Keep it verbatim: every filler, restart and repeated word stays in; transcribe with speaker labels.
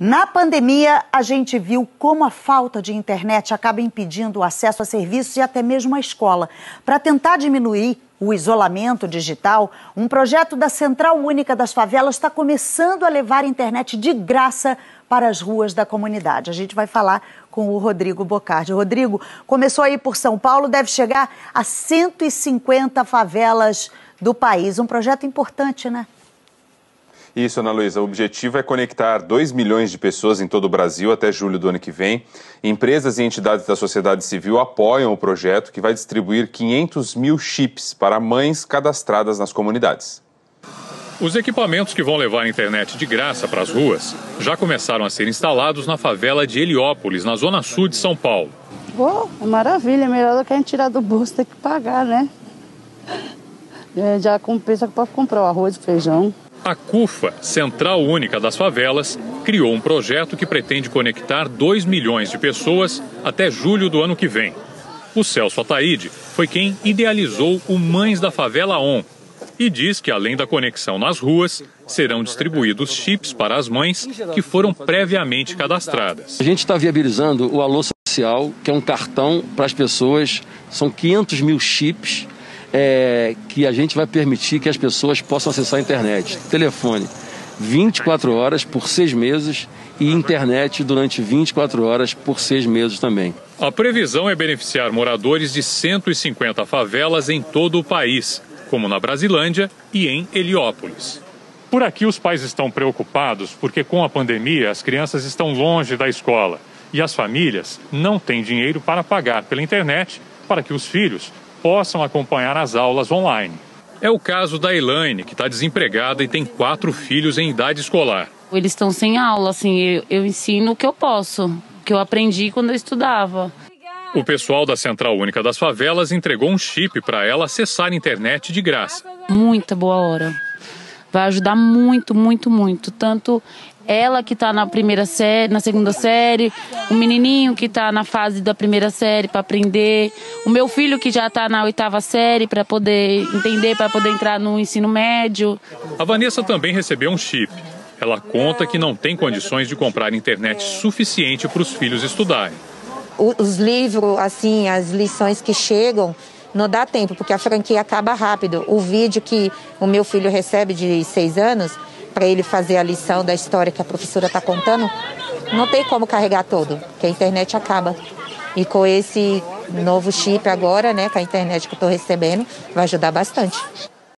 Speaker 1: Na pandemia, a gente viu como a falta de internet acaba impedindo o acesso a serviços e até mesmo à escola. Para tentar diminuir o isolamento digital, um projeto da Central Única das Favelas está começando a levar internet de graça para as ruas da comunidade. A gente vai falar com o Rodrigo Bocardi. Rodrigo, começou aí por São Paulo, deve chegar a cento e cinquenta favelas do país. Um projeto importante, né?
Speaker 2: Isso, Ana Luísa. O objetivo é conectar dois milhões de pessoas em todo o Brasil até julho do ano que vem. Empresas e entidades da sociedade civil apoiam o projeto, que vai distribuir quinhentos mil chips para mães cadastradas nas comunidades.
Speaker 3: Os equipamentos que vão levar a internet de graça para as ruas já começaram a ser instalados na favela de Heliópolis, na zona sul de São Paulo.
Speaker 4: Oh, é maravilha, é melhor do que a gente tirar do bolso, ter que pagar, né? É, já compensa para comprar o arroz e feijão.
Speaker 3: A CUFA, Central Única das Favelas, criou um projeto que pretende conectar dois milhões de pessoas até julho do ano que vem. O Celso Ataíde foi quem idealizou o Mães da Favela On e diz que, além da conexão nas ruas, serão distribuídos chips para as mães que foram previamente cadastradas.
Speaker 5: A gente está viabilizando o Alô Social, que é um cartão para as pessoas, são quinhentos mil chips. É, que a gente vai permitir que as pessoas possam acessar a internet. Telefone vinte e quatro horas por seis meses e internet durante vinte e quatro horas por seis meses também.
Speaker 3: A previsão é beneficiar moradores de cento e cinquenta favelas em todo o país, como na Brasilândia e em Heliópolis. Por aqui os pais estão preocupados porque com a pandemia as crianças estão longe da escola e as famílias não têm dinheiro para pagar pela internet para que os filhos possam acompanhar as aulas online. É o caso da Elaine, que está desempregada e tem quatro filhos em idade escolar.
Speaker 4: Eles estão sem aula, assim, eu, eu ensino o que eu posso, o que eu aprendi quando eu estudava.
Speaker 3: O pessoal da Central Única das Favelas entregou um chip para ela acessar a internet de graça.
Speaker 4: Muita boa hora. Vai ajudar muito, muito, muito. Tanto ela que está na primeira série, na segunda série, o menininho que está na fase da primeira série para aprender, o meu filho que já está na oitava série para poder entender, para poder entrar no ensino médio.
Speaker 3: A Vanessa também recebeu um chip. Ela conta que não tem condições de comprar internet suficiente para os filhos estudarem.
Speaker 6: Os livros, assim, as lições que chegam, não dá tempo, porque a franquia acaba rápido. O vídeo que o meu filho recebe de seis anos, para ele fazer a lição da história que a professora está contando, não tem como carregar todo, porque a internet acaba. E com esse novo chip agora, né, com a internet que eu estou recebendo, vai ajudar bastante.